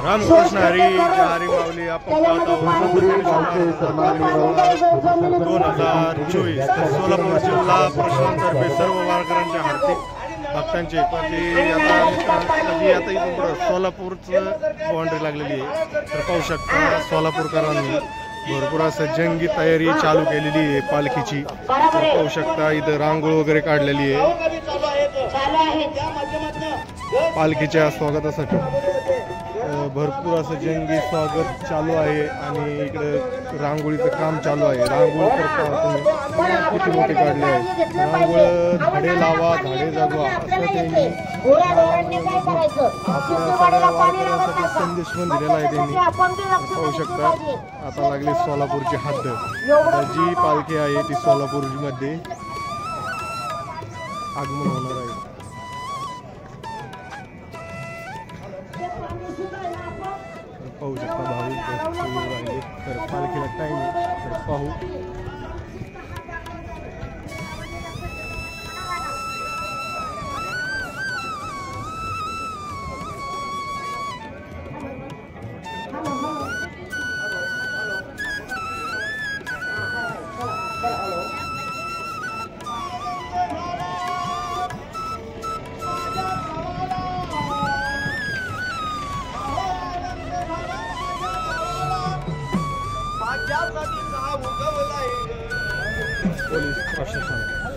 रामकृष्ण हरी हरी माऊली आपण पाहत आहोत 2024 सोलापूर जिल्हा प्रशासनातर्फे सर्व वारकऱ्यांच्या हार्दिक भक्तांचे आता इथून पुढे सोलापूरचं बाउंड्री लागलेली आहे तर पाहू शकता सोलापूरकरांनी भरपूर असं जंगी तयारी चालू केलेली आहे पालखीची पाहू शकता इथं रांगोळी वगैरे काढलेली आहे पालखीच्या स्वागतासाठी भरपूर असं जंगी स्वागत चालू आहे आणि इकडे रांगोळीचं काम चालू आहे रांगोळी तुम्ही किती मोठे काढले आहे रांगोळ झाडे लावा झाडे जगवा असं त्यांनी आपल्या संदेश पण दिलेला आहे त्यांनी पाहू शकता आता लागली सोलापूरची हद्द जी पालखी आहे ती सोलापूरमध्ये आगमन होणार आहे पाहू शकता भाविक राहिले तर पालखीला टाइम तर पाहू पोलीस प्रशासन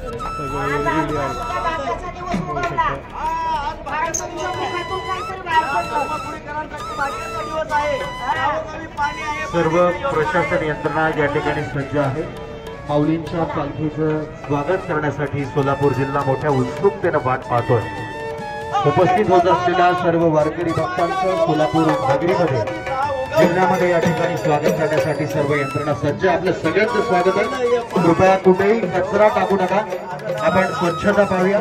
सर्व प्रशासन यंत्रणा या ठिकाणी सज्ज आहे माऊलींच्या पालखीचं स्वागत करण्यासाठी सोलापूर जिल्हा मोठ्या उत्सुकतेने वाट पाहतोय उपस्थित होत असलेल्या सर्व वारकरी भक्तांचं सोलापूर नगरीमध्ये जिल्ह्यामध्ये या ठिकाणी स्वागत करण्यासाठी सर्व यंत्रणा सज्ज आपलं सगळ्यांचं स्वागत आहे कृपया कुठेही कचरा टाकू नका आपण स्वच्छता पाहूया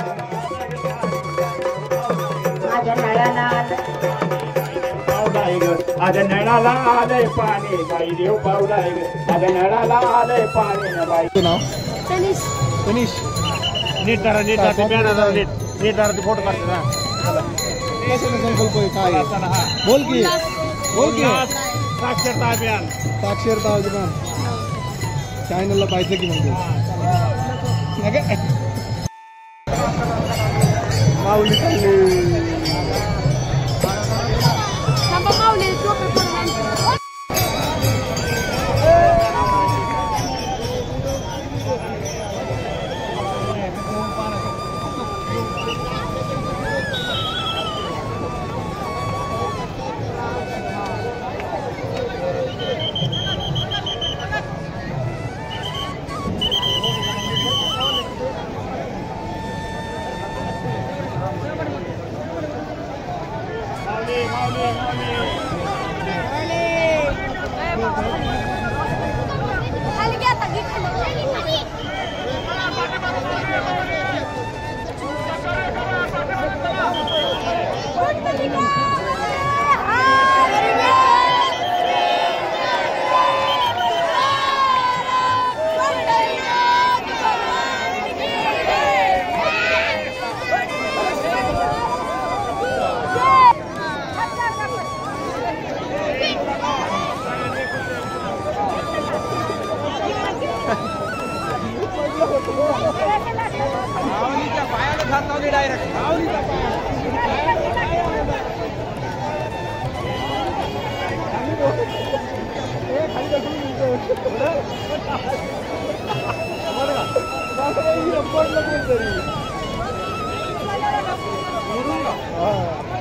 आज नळाला आलंय पाणी बाई देव पावलाय आज नळाला आलंय पाणी बाई नाव तनिष नीट धरा नीट धरा फोटो काढतो ना संकल्प काय बोल की साक्षरता अभियान चॅनलला पाहिजे की म्हणजे माऊली डायरेक्ट